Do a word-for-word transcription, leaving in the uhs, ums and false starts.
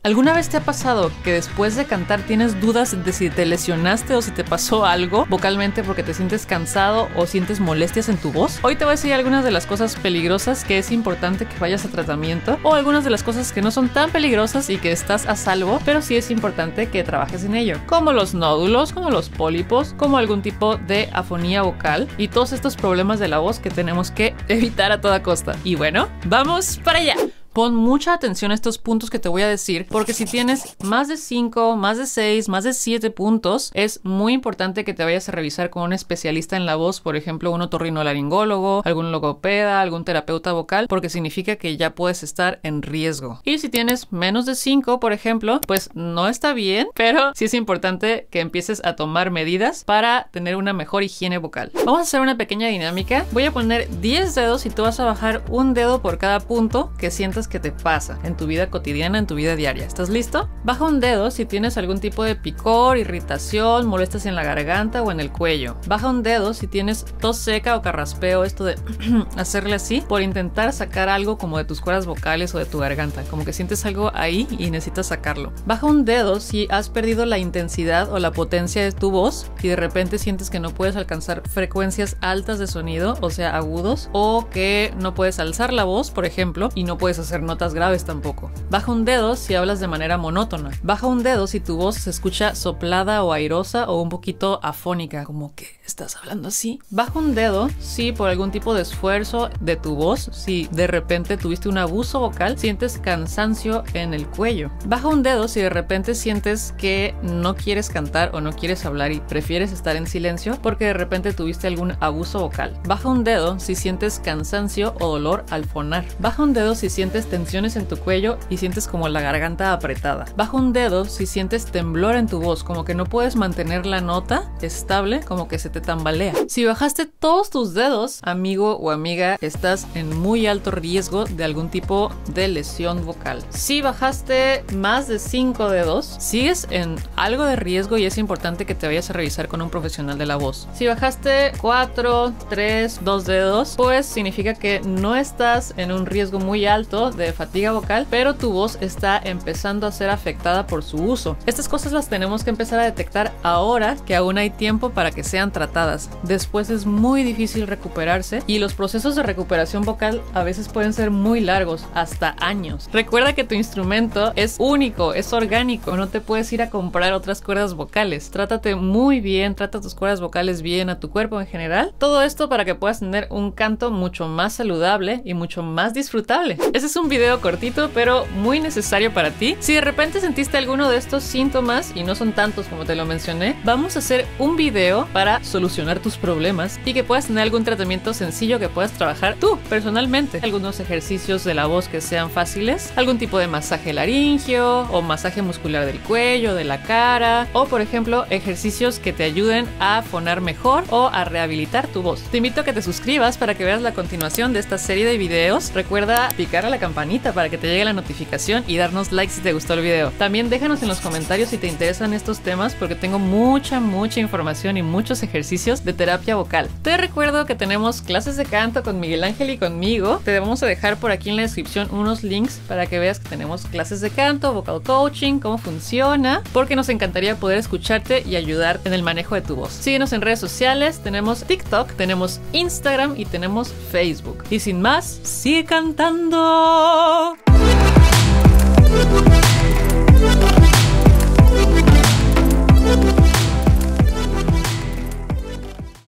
¿Alguna vez te ha pasado que después de cantar tienes dudas de si te lesionaste o si te pasó algo vocalmente porque te sientes cansado o sientes molestias en tu voz? Hoy te voy a decir algunas de las cosas peligrosas que es importante que vayas a tratamiento, o algunas de las cosas que no son tan peligrosas y que estás a salvo, pero sí es importante que trabajes en ello, como los nódulos, como los pólipos, como algún tipo de afonía vocal y todos estos problemas de la voz que tenemos que evitar a toda costa. Y bueno, ¡vamos para allá! Pon mucha atención a estos puntos que te voy a decir, porque si tienes más de cinco, más de seis, más de siete puntos, es muy importante que te vayas a revisar con un especialista en la voz, por ejemplo, un otorrinolaringólogo, algún logopeda, algún terapeuta vocal, porque significa que ya puedes estar en riesgo. Y si tienes menos de cinco, por ejemplo, pues no está bien, pero sí es importante que empieces a tomar medidas para tener una mejor higiene vocal. Vamos a hacer una pequeña dinámica. Voy a poner diez dedos y tú vas a bajar un dedo por cada punto que sientas que te pasa en tu vida cotidiana, en tu vida diaria. ¿Estás listo? Baja un dedo si tienes algún tipo de picor, irritación, molestias en la garganta o en el cuello. Baja un dedo si tienes tos seca o carraspeo, esto de hacerle así por intentar sacar algo como de tus cuerdas vocales o de tu garganta, como que sientes algo ahí y necesitas sacarlo. Baja un dedo si has perdido la intensidad o la potencia de tu voz y de repente sientes que no puedes alcanzar frecuencias altas de sonido, o sea, agudos, o que no puedes alzar la voz, por ejemplo, y no puedes hacer notas graves tampoco. Baja un dedo si hablas de manera monótona. Baja un dedo si tu voz se escucha soplada o airosa o un poquito afónica, como que estás hablando así. Baja un dedo si por algún tipo de esfuerzo de tu voz, si de repente tuviste un abuso vocal, sientes cansancio en el cuello. Baja un dedo si de repente sientes que no quieres cantar o no quieres hablar y prefieres estar en silencio porque de repente tuviste algún abuso vocal. Baja un dedo si sientes cansancio o dolor al fonar. Baja un dedo si sientes tensiones en tu cuello y sientes como la garganta apretada. Baja un dedo si sientes temblor en tu voz, como que no puedes mantener la nota estable, como que se te tambalea. Si bajaste todos tus dedos, amigo o amiga, estás en muy alto riesgo de algún tipo de lesión vocal. Si bajaste más de cinco dedos, sigues en algo de riesgo y es importante que te vayas a revisar con un profesional de la voz. Si bajaste cuatro, tres, dos dedos, pues significa que no estás en un riesgo muy alto de fatiga vocal, pero tu voz está empezando a ser afectada por su uso. Estas cosas las tenemos que empezar a detectar ahora que aún hay tiempo para que sean tratadas. Después es muy difícil recuperarse y los procesos de recuperación vocal a veces pueden ser muy largos, hasta años. Recuerda que tu instrumento es único, es orgánico, no te puedes ir a comprar otras cuerdas vocales. Trátate muy bien, trata tus cuerdas vocales bien, a tu cuerpo en general. Todo esto para que puedas tener un canto mucho más saludable y mucho más disfrutable. Ese es un video cortito, pero muy necesario para ti. Si de repente sentiste alguno de estos síntomas, y no son tantos como te lo mencioné, vamos a hacer un video para solucionar tus problemas y que puedas tener algún tratamiento sencillo que puedas trabajar tú personalmente. Algunos ejercicios de la voz que sean fáciles, algún tipo de masaje laringio o masaje muscular del cuello, de la cara, o por ejemplo ejercicios que te ayuden a fonar mejor o a rehabilitar tu voz. Te invito a que te suscribas para que veas la continuación de esta serie de videos. Recuerda picar a la campanita para que te llegue la notificación y darnos like si te gustó el video. También déjanos en los comentarios si te interesan estos temas, porque tengo mucha mucha información y muchos ejercicios de terapia vocal. Te recuerdo que tenemos clases de canto con Miguel Ángel y conmigo. Te vamos a dejar por aquí en la descripción unos links para que veas que tenemos clases de canto, vocal coaching, cómo funciona, porque nos encantaría poder escucharte y ayudarte en el manejo de tu voz. Síguenos en redes sociales, tenemos TikTok, tenemos Instagram y tenemos Facebook. Y sin más, sigue cantando.